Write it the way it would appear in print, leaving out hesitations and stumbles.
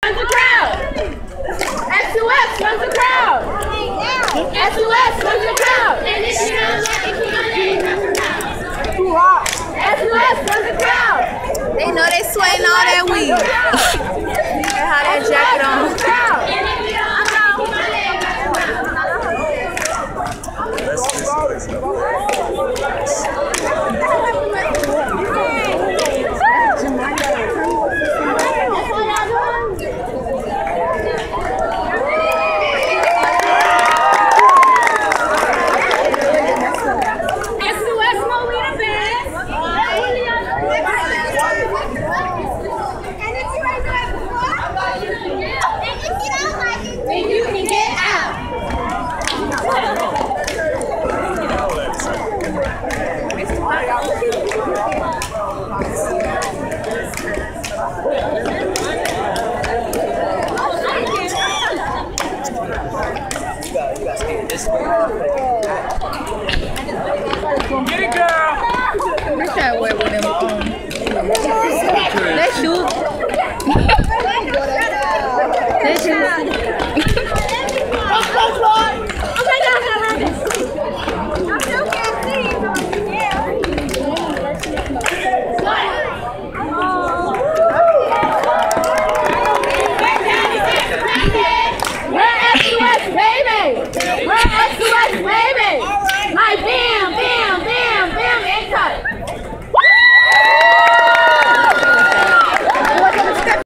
the crowd. SUS runs the crowd. SUS runs the crowd. SUS runs the crowd. They know they sweating all that weed. Look at how that jacket on. Get it, girl! Let's try to wear with them. Let's shoot. Let's shoot.